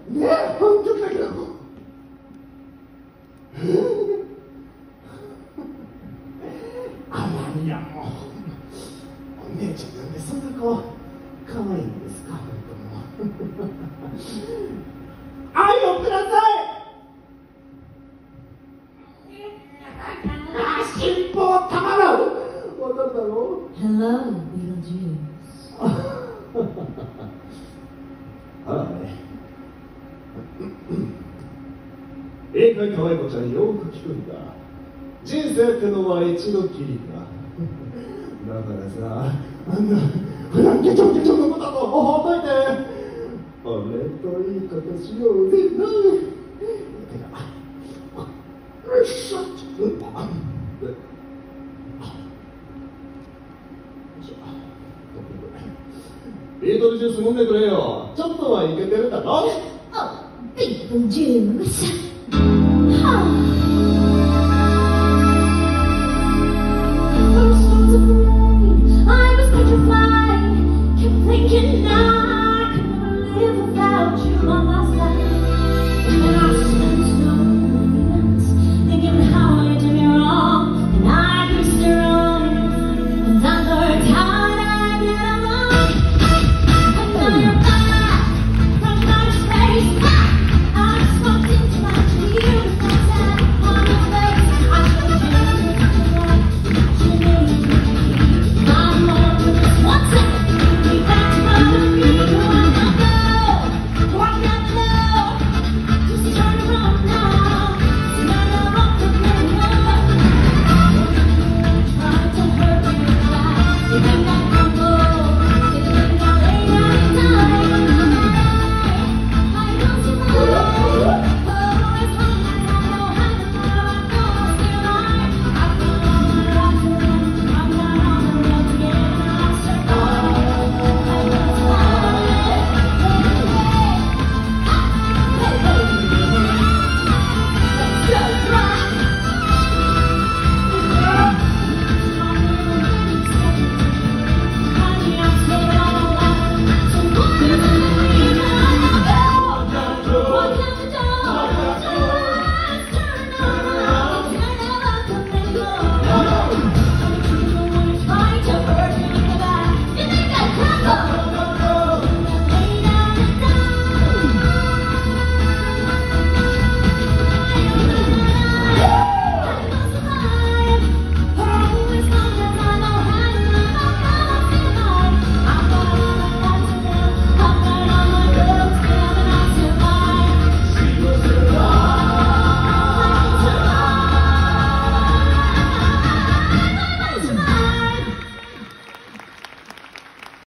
ねえ、本当だけど。あら、いやもう、お姉ちゃんなんでそんな子、可愛いんですか、本当もう。愛をください。辛抱たまらん。わかるだろう。 Hello, Beetlejuice. はい。英会かわい子ちゃんよく聞くんだ。人生ってのは一度きりだ。だからさ、あんな普段ケチョケチョのことをほっといて、俺といいことしようぜな。よいしょ。ビートルジュース飲んでくれよ。ちょっとはいけてるだろ。 Oh, Beetlejuice.